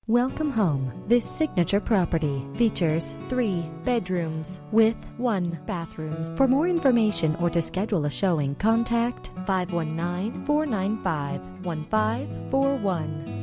Welcome home. This signature property features 3 bedrooms with 1 bathroom. For more information or to schedule a showing, contact 519-495-1541.